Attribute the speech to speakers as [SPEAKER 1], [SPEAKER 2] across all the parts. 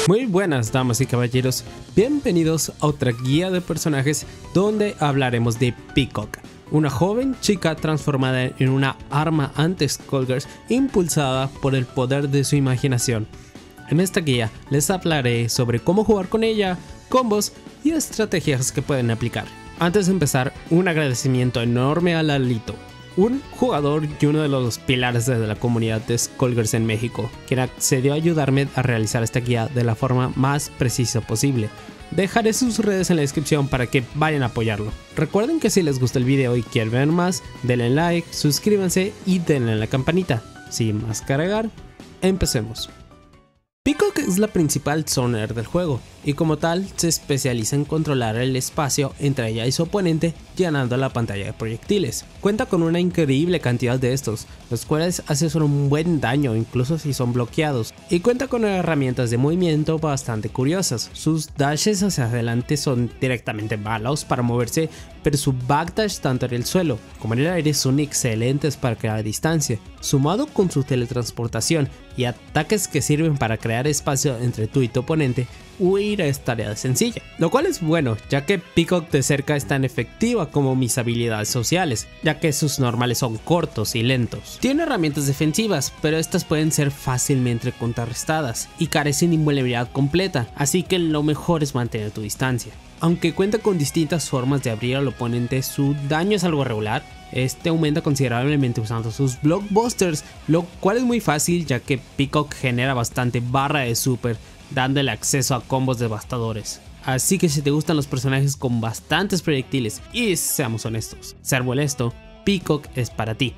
[SPEAKER 1] Muy buenas damas y caballeros, bienvenidos a otra guía de personajes donde hablaremos de Peacock, una joven chica transformada en una arma anti-Skullgirls impulsada por el poder de su imaginación. En esta guía les hablaré sobre cómo jugar con ella, combos y estrategias que pueden aplicar. Antes de empezar, un agradecimiento enorme a Lalito, un jugador y uno de los pilares de la comunidad de Skullgirls en México, quien accedió a ayudarme a realizar esta guía de la forma más precisa posible. Dejaré sus redes en la descripción para que vayan a apoyarlo. Recuerden que si les gusta el video y quieren ver más, denle like, suscríbanse y denle a la campanita. Sin más que agregar, empecemos. Peacock es la principal zoner del juego y como tal se especializa en controlar el espacio entre ella y su oponente llenando la pantalla de proyectiles. Cuenta con una increíble cantidad de estos, los cuales hacen un buen daño incluso si son bloqueados, y cuenta con herramientas de movimiento bastante curiosas. Sus dashes hacia adelante son directamente malos para moverse, pero su backdash tanto en el suelo como en el aire son excelentes para crear distancia, sumado con su teletransportación y ataques que sirven para crear espacio entre tú y tu oponente. Huir es tarea sencilla, lo cual es bueno ya que Peacock de cerca es tan efectiva como mis habilidades sociales, ya que sus normales son cortos y lentos. Tiene herramientas defensivas, pero estas pueden ser fácilmente contrarrestadas y carecen de invulnerabilidad completa, así que lo mejor es mantener tu distancia. Aunque cuenta con distintas formas de abrir al oponente, su daño es algo regular. Este aumenta considerablemente usando sus blockbusters, lo cual es muy fácil ya que Peacock genera bastante barra de super, dándole acceso a combos devastadores. Así que si te gustan los personajes con bastantes proyectiles y seamos honestos, ser molesto, Peacock es para ti.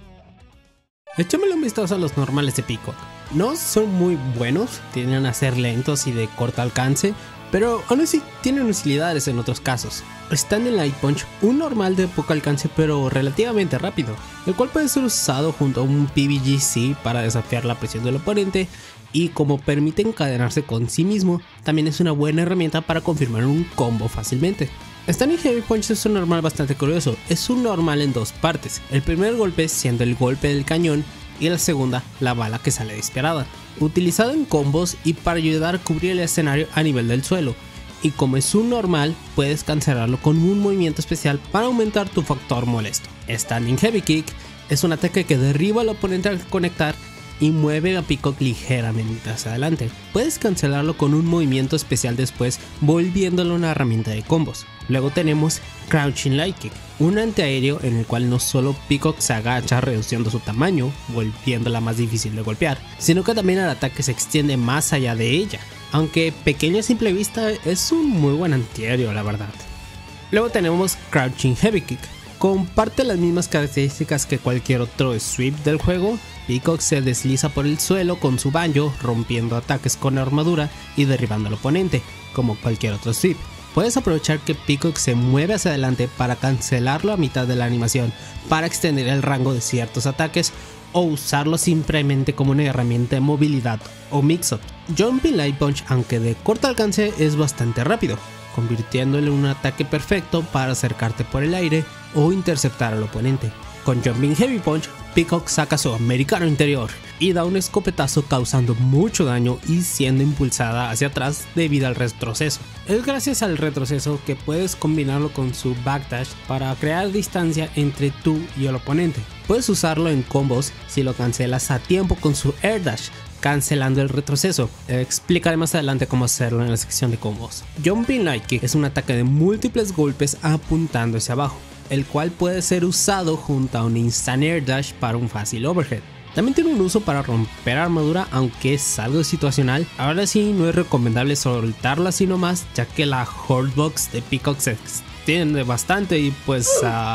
[SPEAKER 1] Échamele un vistazo a los normales de Peacock. No son muy buenos, tienden a ser lentos y de corto alcance, pero aún así tienen utilidades en otros casos. Están en Light Punch, un normal de poco alcance pero relativamente rápido, el cual puede ser usado junto a un PvGC para desafiar la presión del oponente, y como permite encadenarse con sí mismo, también es una buena herramienta para confirmar un combo fácilmente. Standing Heavy Punch es un normal bastante curioso, es un normal en dos partes, el primer golpe siendo el golpe del cañón y la segunda la bala que sale disparada, utilizado en combos y para ayudar a cubrir el escenario a nivel del suelo, y como es un normal puedes cancelarlo con un movimiento especial para aumentar tu factor molesto. Standing Heavy Kick es un ataque que derriba al oponente al conectar y mueve a Peacock ligeramente hacia adelante. Puedes cancelarlo con un movimiento especial después, volviéndolo una herramienta de combos. Luego tenemos Crouching Light Kick, un antiaéreo en el cual no solo Peacock se agacha reduciendo su tamaño, volviéndola más difícil de golpear, sino que también el ataque se extiende más allá de ella. Aunque pequeño a simple vista, es un muy buen antiaéreo la verdad. Luego tenemos Crouching Heavy Kick. Comparte las mismas características que cualquier otro sweep del juego. Peacock se desliza por el suelo con su banjo, rompiendo ataques con armadura y derribando al oponente, como cualquier otro sweep. Puedes aprovechar que Peacock se mueve hacia adelante para cancelarlo a mitad de la animación, para extender el rango de ciertos ataques, o usarlo simplemente como una herramienta de movilidad o mix-up. Jumping Light Punch, aunque de corto alcance, es bastante rápido, convirtiéndolo en un ataque perfecto para acercarte por el aire o interceptar al oponente. Con Jumping Heavy Punch, Peacock saca su americano interior y da un escopetazo causando mucho daño y siendo impulsada hacia atrás debido al retroceso. Es gracias al retroceso que puedes combinarlo con su backdash para crear distancia entre tú y el oponente. Puedes usarlo en combos si lo cancelas a tiempo con su air dash, cancelando el retroceso. Explicaré más adelante cómo hacerlo en la sección de combos. Jumping Light Kick es un ataque de múltiples golpes apuntando hacia abajo, el cual puede ser usado junto a un instant air dash para un fácil overhead. También tiene un uso para romper armadura, aunque es algo situacional. Ahora sí, no es recomendable soltarla así nomás, ya que la Horde Box de Peacock se extiende bastante y pues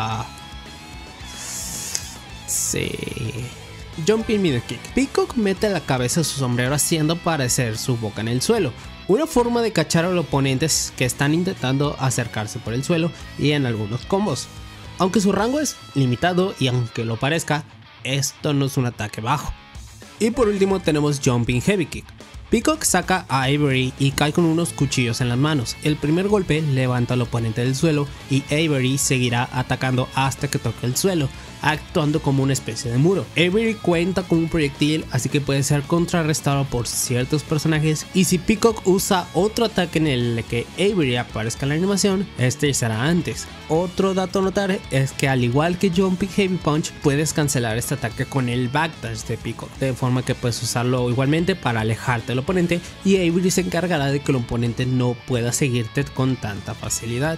[SPEAKER 1] sí. Jumping Middle Kick. Peacock mete la cabeza de su sombrero haciendo parecer su boca en el suelo, una forma de cachar a los oponentes que están intentando acercarse por el suelo y en algunos combos. Aunque su rango es limitado y aunque lo parezca, esto no es un ataque bajo. Y por último tenemos Jumping Heavy Kick. Peacock saca a Avery y cae con unos cuchillos en las manos. El primer golpe levanta al oponente del suelo y Avery seguirá atacando hasta que toque el suelo. actuando como una especie de muro. Avery cuenta con un proyectil, así que puede ser contrarrestado por ciertos personajes, y si Peacock usa otro ataque en el que Avery aparezca en la animación, este será antes. Otro dato a notar es que al igual que Jumping Heavy Punch, puedes cancelar este ataque con el Backdash de Peacock, de forma que puedes usarlo igualmente para alejarte del oponente, y Avery se encargará de que el oponente no pueda seguirte con tanta facilidad.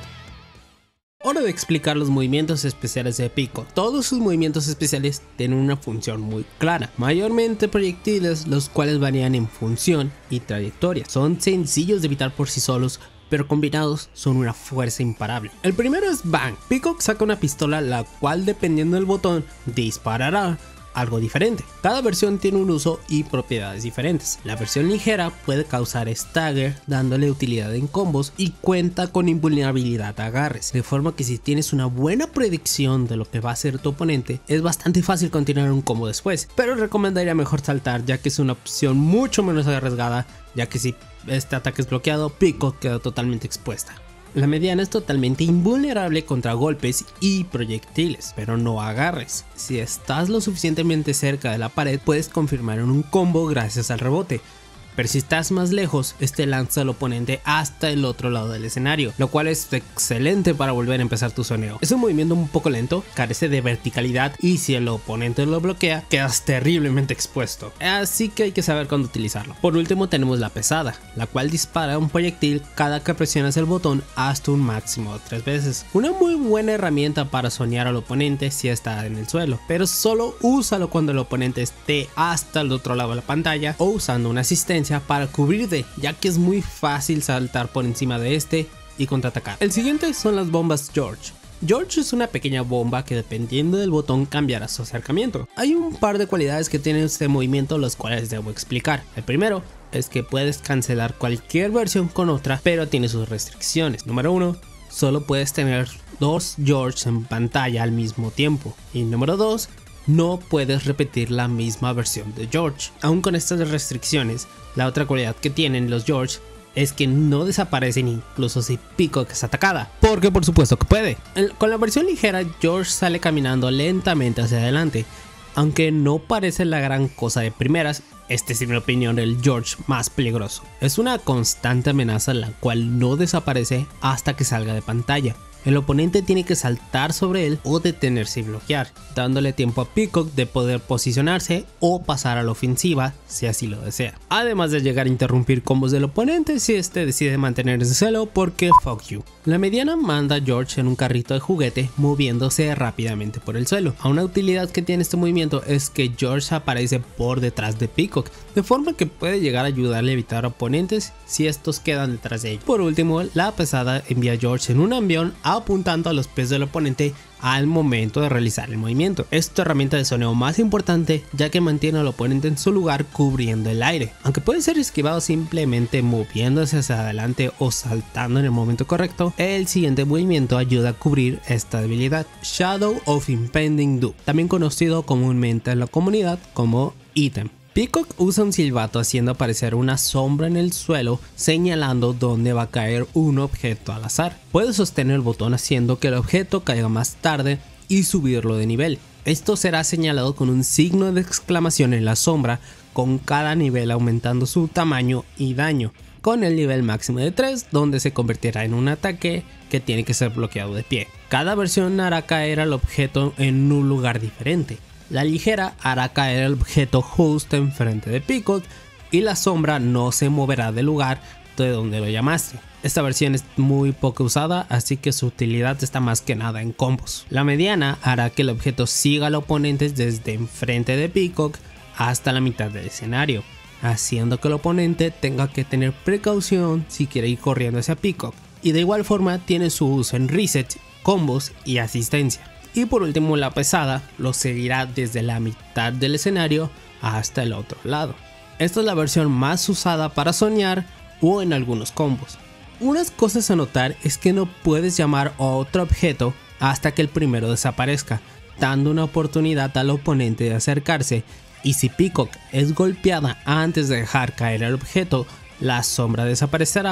[SPEAKER 1] Hora de explicar los movimientos especiales de Peacock. Todos sus movimientos especiales tienen una función muy clara, mayormente proyectiles, los cuales varían en función y trayectoria. Son sencillos de evitar por sí solos, pero combinados son una fuerza imparable. El primero es Bang. Peacock saca una pistola, la cual dependiendo del botón disparará algo diferente. Cada versión tiene un uso y propiedades diferentes. La versión ligera puede causar stagger, dándole utilidad en combos, y cuenta con invulnerabilidad a agarres, de forma que si tienes una buena predicción de lo que va a hacer tu oponente, es bastante fácil continuar un combo después, pero recomendaría mejor saltar, ya que es una opción mucho menos arriesgada, ya que si este ataque es bloqueado, Peacock queda totalmente expuesta. La mediana es totalmente invulnerable contra golpes y proyectiles, pero no agarres. Si estás lo suficientemente cerca de la pared, puedes confirmar en un combo gracias al rebote. Pero si estás más lejos, este lanza al oponente hasta el otro lado del escenario, lo cual es excelente para volver a empezar tu zoneo. Es un movimiento un poco lento, carece de verticalidad, y si el oponente lo bloquea, quedas terriblemente expuesto. Así que hay que saber cuándo utilizarlo. Por último tenemos la pesada, la cual dispara un proyectil cada que presionas el botón hasta un máximo de 3 veces. Una muy buena herramienta para zonear al oponente si está en el suelo, pero solo úsalo cuando el oponente esté hasta el otro lado de la pantalla o usando una asistencia para cubrirte, ya que es muy fácil saltar por encima de este y contraatacar. El siguiente son las bombas George. George es una pequeña bomba que dependiendo del botón cambiará su acercamiento. Hay un par de cualidades que tiene este movimiento, los cuales debo explicar. El primero es que puedes cancelar cualquier versión con otra, pero tiene sus restricciones. Número 1, solo puedes tener 2 George en pantalla al mismo tiempo. Y número 2, no puedes repetir la misma versión de George. Aún con estas restricciones, la otra cualidad que tienen los George es que no desaparecen incluso si Peacock es atacada, porque por supuesto que puede. Con la versión ligera, George sale caminando lentamente hacia adelante, aunque no parece la gran cosa de primeras. Este es en mi opinión el George más peligroso. Es una constante amenaza la cual no desaparece hasta que salga de pantalla. El oponente tiene que saltar sobre él o detenerse y bloquear, dándole tiempo a Peacock de poder posicionarse o pasar a la ofensiva si así lo desea. Además de llegar a interrumpir combos del oponente si este decide mantenerse celo, porque fuck you. La mediana manda a George en un carrito de juguete moviéndose rápidamente por el suelo. Una utilidad que tiene este movimiento es que George aparece por detrás de Peacock, de forma que puede llegar a ayudarle a evitar oponentes si estos quedan detrás de él. Por último, la pesada envía a George en un avión apuntando a los pies del oponente al momento de realizar el movimiento. Es tu herramienta de zoneo más importante, ya que mantiene al oponente en su lugar cubriendo el aire, aunque puede ser esquivado simplemente moviéndose hacia adelante o saltando en el momento correcto. El siguiente movimiento ayuda a cubrir esta debilidad. Shadow of Impending Doom, también conocido comúnmente en la comunidad como ítem. Peacock usa un silbato haciendo aparecer una sombra en el suelo, señalando dónde va a caer un objeto al azar. Puede sostener el botón haciendo que el objeto caiga más tarde y subirlo de nivel. Esto será señalado con un signo de exclamación en la sombra, con cada nivel aumentando su tamaño y daño, con el nivel máximo de 3, donde se convertirá en un ataque que tiene que ser bloqueado de pie. Cada versión hará caer al objeto en un lugar diferente. La ligera hará caer el objeto justo enfrente de Peacock y la sombra no se moverá del lugar de donde lo llamaste. Esta versión es muy poco usada, así que su utilidad está más que nada en combos. La mediana hará que el objeto siga al oponente desde enfrente de Peacock hasta la mitad del escenario, haciendo que el oponente tenga que tener precaución si quiere ir corriendo hacia Peacock. Y de igual forma tiene su uso en reset, combos y asistencia. Y por último, la pesada lo seguirá desde la mitad del escenario hasta el otro lado. Esta es la versión más usada para zonear o en algunos combos. Unas cosas a notar es que no puedes llamar a otro objeto hasta que el primero desaparezca, dando una oportunidad al oponente de acercarse, y si Peacock es golpeada antes de dejar caer el objeto, la sombra desaparecerá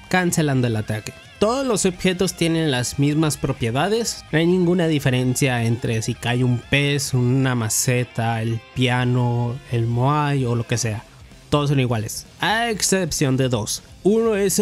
[SPEAKER 1] cancelando el ataque. Todos los objetos tienen las mismas propiedades, no hay ninguna diferencia entre si cae un pez, una maceta, el piano, el moai o lo que sea. Todos son iguales, a excepción de dos. Uno es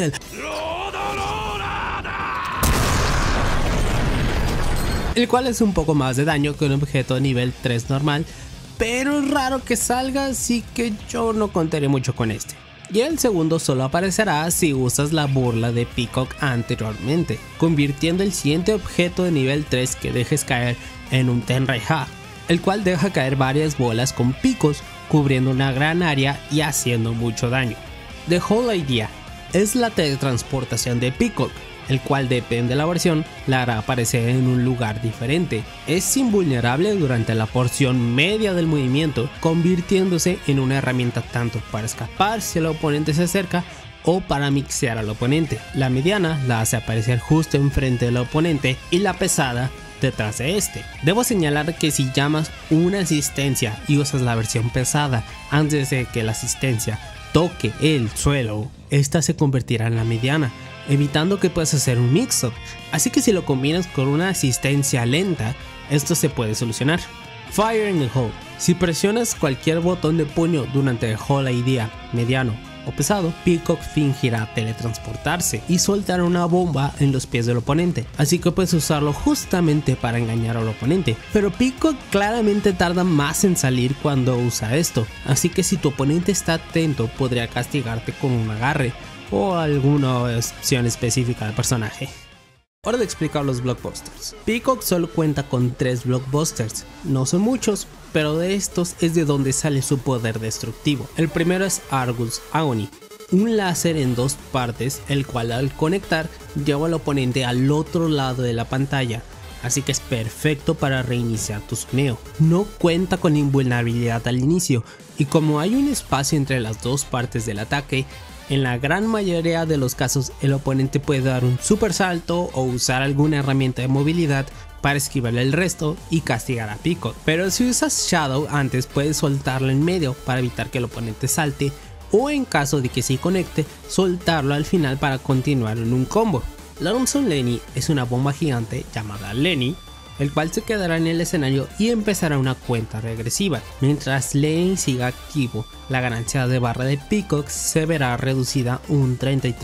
[SPEAKER 1] el cual es un poco más de daño que un objeto nivel 3 normal, pero es raro que salga, así que yo no contaré mucho con este. Y el segundo solo aparecerá si usas la burla de Peacock anteriormente, convirtiendo el siguiente objeto de nivel 3 que dejes caer en un Tenrai-Ha, el cual deja caer varias bolas con picos, cubriendo una gran área y haciendo mucho daño. The Whole Idea es la teletransportación de Peacock, el cual depende de la versión, la hará aparecer en un lugar diferente. Es invulnerable durante la porción media del movimiento, convirtiéndose en una herramienta tanto para escapar si el oponente se acerca o para mixear al oponente. La mediana la hace aparecer justo enfrente del oponente y la pesada detrás de este. Debo señalar que si llamas una asistencia y usas la versión pesada antes de que la asistencia toque el suelo, esta se convertirá en la mediana, evitando que puedas hacer un mix-up, así que si lo combinas con una asistencia lenta, esto se puede solucionar. Fire in the Hole. Si presionas cualquier botón de puño durante el Whole Idea mediano o pesado, Peacock fingirá teletransportarse y soltar una bomba en los pies del oponente, así que puedes usarlo justamente para engañar al oponente, pero Peacock claramente tarda más en salir cuando usa esto, así que si tu oponente está atento podría castigarte con un agarre o alguna opción específica del personaje. Hora de explicar los blockbusters. Peacock solo cuenta con 3 blockbusters, no son muchos, pero de estos es de donde sale su poder destructivo. El primero es Argus Agony, un láser en 2 partes, el cual al conectar lleva al oponente al otro lado de la pantalla, así que es perfecto para reiniciar tu soneo. No cuenta con invulnerabilidad al inicio, y como hay un espacio entre las 2 partes del ataque, en la gran mayoría de los casos el oponente puede dar un super salto o usar alguna herramienta de movilidad para esquivarle el resto y castigar a Peacock. Pero si usas Shadow antes puedes soltarlo en medio para evitar que el oponente salte, o en caso de que sí conecte, soltarlo al final para continuar en un combo. Lonesome Lenny es una bomba gigante llamada Lenny, el cual se quedará en el escenario y empezará una cuenta regresiva. Mientras Lenny siga activo, la ganancia de barra de Peacock se verá reducida un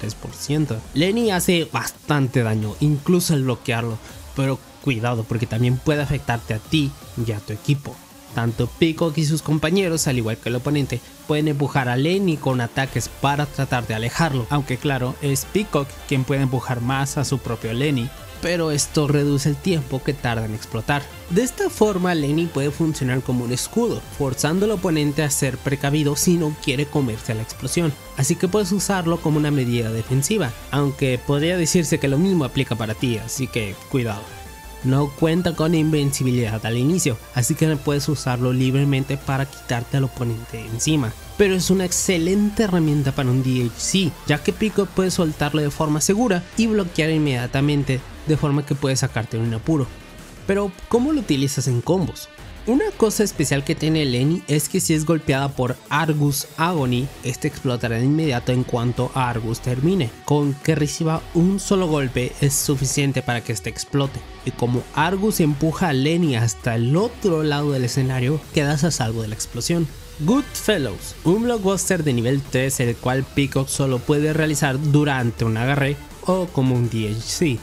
[SPEAKER 1] 33%. Lenny hace bastante daño, incluso al bloquearlo, pero cuidado porque también puede afectarte a ti y a tu equipo. Tanto Peacock y sus compañeros, al igual que el oponente, pueden empujar a Lenny con ataques para tratar de alejarlo, aunque claro, es Peacock quien puede empujar más a su propio Lenny, pero esto reduce el tiempo que tarda en explotar. De esta forma Lenny puede funcionar como un escudo, forzando al oponente a ser precavido si no quiere comerse la explosión, así que puedes usarlo como una medida defensiva, aunque podría decirse que lo mismo aplica para ti, así que cuidado. No cuenta con invencibilidad al inicio, así que puedes usarlo libremente para quitarte al oponente encima. Pero es una excelente herramienta para un DHC, ya que Peacock puede soltarlo de forma segura y bloquear inmediatamente, de forma que puede sacarte de un apuro. Pero ¿cómo lo utilizas en combos? Una cosa especial que tiene Lenny es que si es golpeada por Argus Agony, este explotará de inmediato en cuanto Argus termine. Con que reciba un solo golpe es suficiente para que este explote, y como Argus empuja a Lenny hasta el otro lado del escenario, quedas a salvo de la explosión. Goodfellows, un blockbuster de nivel 3 el cual Peacock solo puede realizar durante un agarre o como un DHC.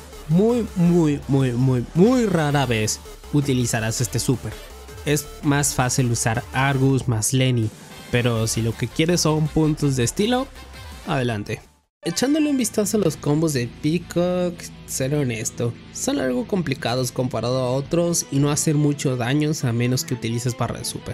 [SPEAKER 1] Muy rara vez utilizarás este super. Es más fácil usar Argus más Lenny, pero si lo que quieres son puntos de estilo, adelante. Echándole un vistazo a los combos de Peacock, ser honesto, son algo complicados comparado a otros y no hacen mucho daño a menos que utilices barra de super.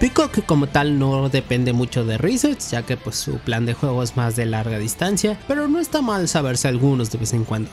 [SPEAKER 1] Peacock como tal no depende mucho de resets, ya que pues su plan de juego es más de larga distancia, pero no está mal saberse algunos de vez en cuando.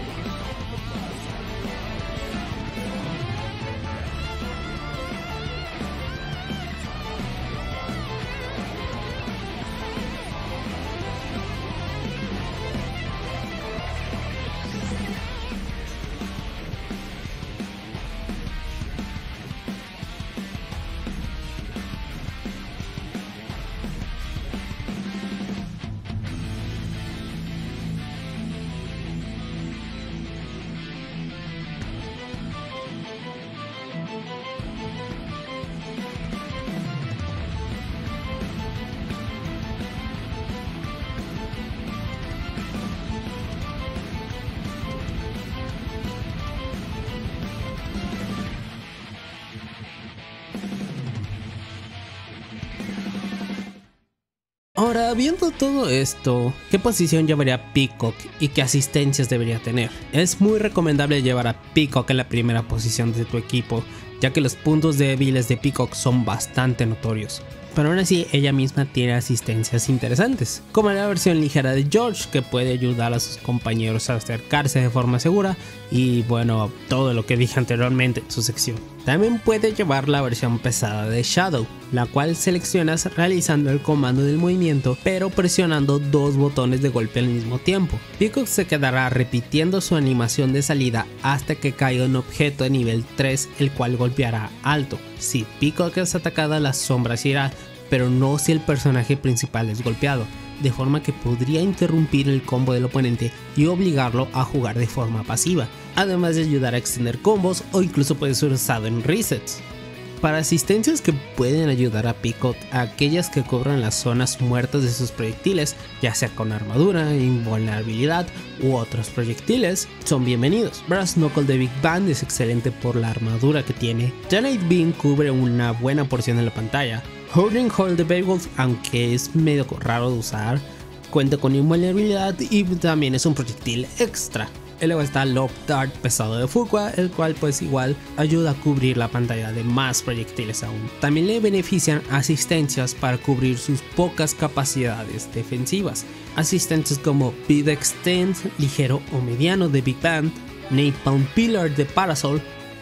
[SPEAKER 1] Ahora, viendo todo esto, ¿qué posición llevaría Peacock y qué asistencias debería tener? Es muy recomendable llevar a Peacock en la primera posición de tu equipo, ya que los puntos débiles de Peacock son bastante notorios. Pero aún así, ella misma tiene asistencias interesantes, como la versión ligera de George, que puede ayudar a sus compañeros a acercarse de forma segura, y bueno, todo lo que dije anteriormente en su sección. También puede llevar la versión pesada de Shadow, la cual seleccionas realizando el comando del movimiento, pero presionando dos botones de golpe al mismo tiempo. Peacock se quedará repitiendo su animación de salida hasta que caiga un objeto de nivel 3, el cual golpeará alto. Si Peacock es atacada, la sombra se irá, pero no si el personaje principal es golpeado, de forma que podría interrumpir el combo del oponente y obligarlo a jugar de forma pasiva, además de ayudar a extender combos o incluso puede ser usado en resets. Para asistencias que pueden ayudar a Peacock, aquellas que cubran las zonas muertas de sus proyectiles, ya sea con armadura, invulnerabilidad u otros proyectiles, son bienvenidos. Brass Knuckle de Big Band es excelente por la armadura que tiene. Giant Beam cubre una buena porción de la pantalla. Holding Hole de Beowulf, aunque es medio raro de usar, cuenta con invulnerabilidad y también es un proyectil extra. Y luego está Lob Dart pesado de Fuqua, el cual pues igual ayuda a cubrir la pantalla de más proyectiles aún. También le benefician asistencias para cubrir sus pocas capacidades defensivas. Asistencias como Big Extend, ligero o mediano de Big Band, Napalm Pillar de Parasol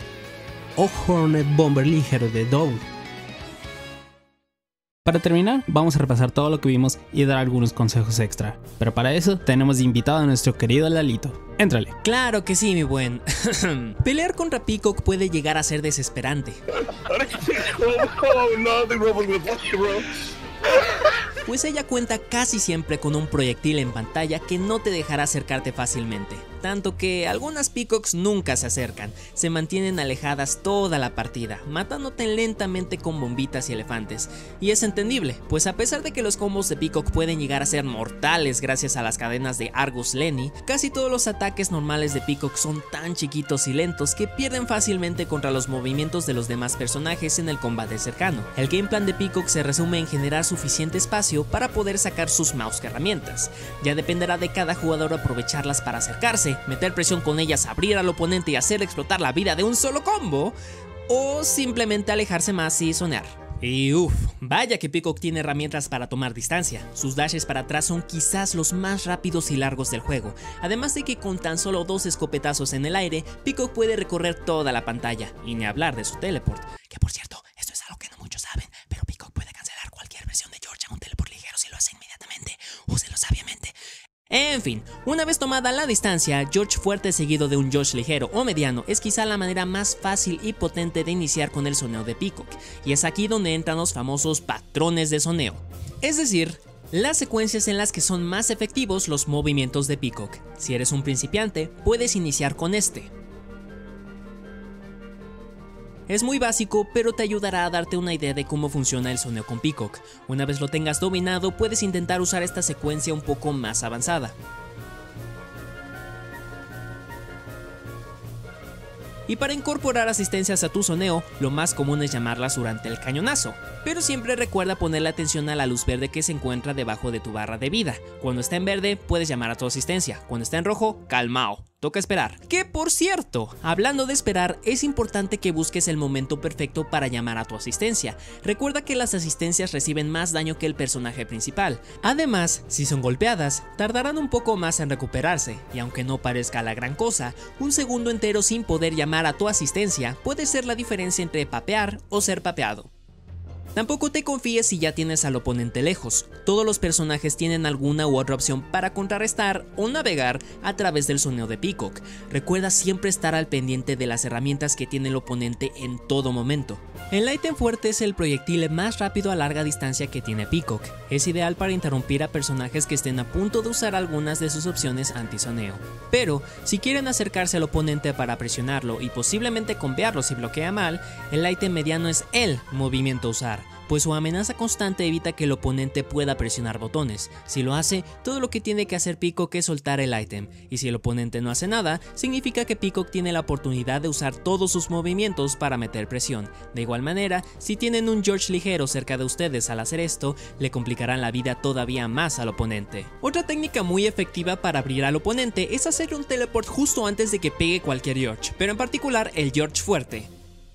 [SPEAKER 1] o Hornet Bomber ligero de Dawn. Para terminar, vamos a repasar todo lo que vimos y dar algunos consejos extra. Pero para eso, tenemos de invitado a nuestro querido Lalito. Éntrale.
[SPEAKER 2] Claro que sí, mi buen. Pelear contra Peacock puede llegar a ser desesperante. Pues ella cuenta casi siempre con un proyectil en pantalla que no te dejará acercarte fácilmente. Tanto que algunas Peacocks nunca se acercan, se mantienen alejadas toda la partida, matándote lentamente con bombitas y elefantes. Y es entendible, pues a pesar de que los combos de Peacock pueden llegar a ser mortales gracias a las cadenas de Argus Lenny, casi todos los ataques normales de Peacock son tan chiquitos y lentos que pierden fácilmente contra los movimientos de los demás personajes en el combate cercano. El game plan de Peacock se resume en generar suficiente espacio para poder sacar sus mouse herramientas. Ya dependerá de cada jugador aprovecharlas para acercarse, meter presión con ellas, abrir al oponente y hacer explotar la vida de un solo combo, o simplemente alejarse más y sonear. Y vaya que Peacock tiene herramientas para tomar distancia. Sus dashes para atrás son quizás los más rápidos y largos del juego, además de que con tan solo 2 escopetazos en el aire, Peacock puede recorrer toda la pantalla, y ni hablar de su teleport, que por cierto, esto es algo que no muchos saben, pero Peacock puede cancelar cualquier versión de George a un teleport ligero si lo hace inmediatamente. Úselo sabiamente. En fin, una vez tomada la distancia, George fuerte seguido de un George ligero o mediano es quizá la manera más fácil y potente de iniciar con el soneo de Peacock, y es aquí donde entran los famosos patrones de soneo, es decir, las secuencias en las que son más efectivos los movimientos de Peacock. Si eres un principiante, puedes iniciar con este. Es muy básico, pero te ayudará a darte una idea de cómo funciona el soneo con Peacock. Una vez lo tengas dominado, puedes intentar usar esta secuencia un poco más avanzada. Y para incorporar asistencias a tu soneo, lo más común es llamarlas durante el cañonazo, pero siempre recuerda ponerle atención a la luz verde que se encuentra debajo de tu barra de vida. Cuando está en verde, puedes llamar a tu asistencia, cuando está en rojo, calmao. toca esperar. Que por cierto, hablando de esperar, es importante que busques el momento perfecto para llamar a tu asistencia. Recuerda que las asistencias reciben más daño que el personaje principal. Además, si son golpeadas, tardarán un poco más en recuperarse, y aunque no parezca la gran cosa, un segundo entero sin poder llamar a tu asistencia puede ser la diferencia entre papear o ser papeado. Tampoco te confíes si ya tienes al oponente lejos. Todos los personajes tienen alguna u otra opción para contrarrestar o navegar a través del sonido de Peacock. Recuerda siempre estar al pendiente de las herramientas que tiene el oponente en todo momento. El ítem fuerte es el proyectil más rápido a larga distancia que tiene Peacock. Es ideal para interrumpir a personajes que estén a punto de usar algunas de sus opciones anti-soneo. Pero, si quieren acercarse al oponente para presionarlo y posiblemente combearlo si bloquea mal, el ítem mediano es el movimiento a usar, pues su amenaza constante evita que el oponente pueda presionar botones. Si lo hace, todo lo que tiene que hacer Peacock es soltar el ítem, y si el oponente no hace nada, significa que Peacock tiene la oportunidad de usar todos sus movimientos para meter presión. De igual manera, si tienen un George ligero cerca de ustedes al hacer esto, le complicarán la vida todavía más al oponente. Otra técnica muy efectiva para abrir al oponente es hacerle un teleport justo antes de que pegue cualquier George, pero en particular el George fuerte.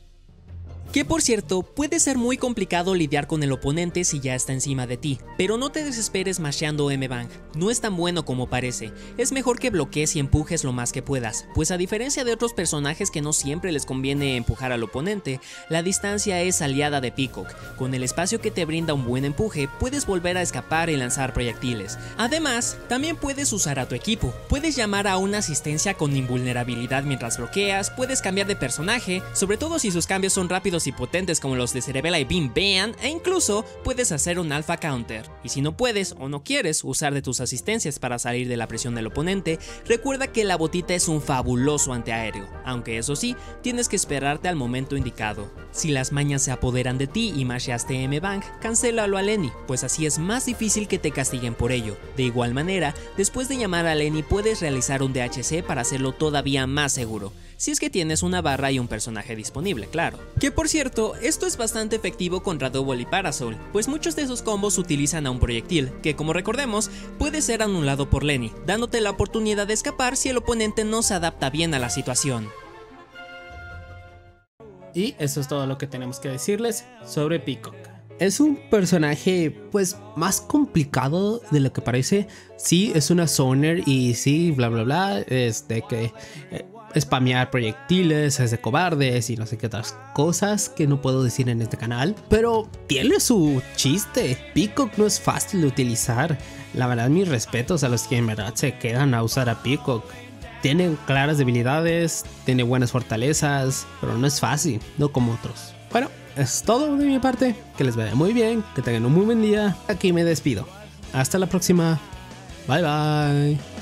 [SPEAKER 2] Que por cierto, puede ser muy complicado lidiar con el oponente si ya está encima de ti, pero no te desesperes masheando M-Bang, no es tan bueno como parece. Es mejor que bloquees y empujes lo más que puedas, pues a diferencia de otros personajes que no siempre les conviene empujar al oponente, la distancia es aliada de Peacock. Con el espacio que te brinda un buen empuje, puedes volver a escapar y lanzar proyectiles. Además, también puedes usar a tu equipo, puedes llamar a una asistencia con invulnerabilidad mientras bloqueas, puedes cambiar de personaje, sobre todo si sus cambios son rápidos y potentes como los de Cerebella y Beam Bam, e incluso puedes hacer un alpha counter. Y si no puedes o no quieres usar de tus asistencias para salir de la presión del oponente, recuerda que la botita es un fabuloso antiaéreo, aunque eso sí, tienes que esperarte al momento indicado. Si las mañas se apoderan de ti y masheaste M-Bang, cancélalo a Lenny, pues así es más difícil que te castiguen por ello. De igual manera, después de llamar a Lenny puedes realizar un DHC para hacerlo todavía más seguro, si es que tienes una barra y un personaje disponible, claro. Que por cierto, esto es bastante efectivo contra Double y Parasol, pues muchos de sus combos utilizan a un proyectil, que como recordemos, puede ser anulado por Lenny, dándote la oportunidad de escapar si el oponente no se adapta bien a la situación.
[SPEAKER 1] Y eso es todo lo que tenemos que decirles sobre Peacock. Es un personaje pues más complicado de lo que parece. Sí, es una zoner y sí, bla bla bla, es de que spamear proyectiles, es de cobardes y no sé qué otras cosas que no puedo decir en este canal, pero tiene su chiste. Peacock no es fácil de utilizar. La verdad, mis respetos a los que en verdad se quedan a usar a Peacock. Tiene claras debilidades, tiene buenas fortalezas, pero no es fácil, no como otros. Bueno, es todo de mi parte, que les vaya muy bien, que tengan un muy buen día. Aquí me despido. Hasta la próxima. Bye bye.